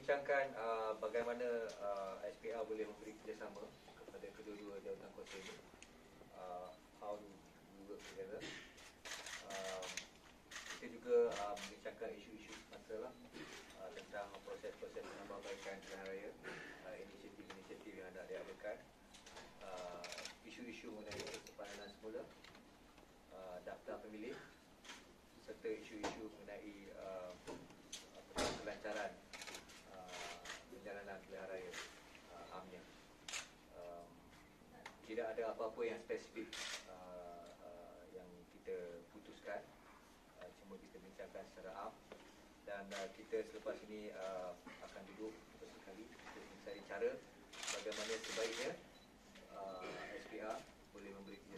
membincangkan bagaimana SPR boleh memberi kerjasama kepada kedua-dua jawatan kuasa ini. How do we work together. Kita juga membincangkan isu-isu semasa lah, tentang proses-proses penambahbaikan pilihan raya, inisiatif-inisiatif yang hendak diadakan, isu-isu mengenai persepahaman semula, daftar pemilih, serta isu-isu mengenai kelancaran perjalanan pilihan raya amnya. Tidak ada apa-apa yang spesifik yang kita putuskan, cuma kita bincangkan secara am, dan kita selepas ini akan duduk sekali untuk mencari cara bagaimana sebaiknya SPR boleh memberi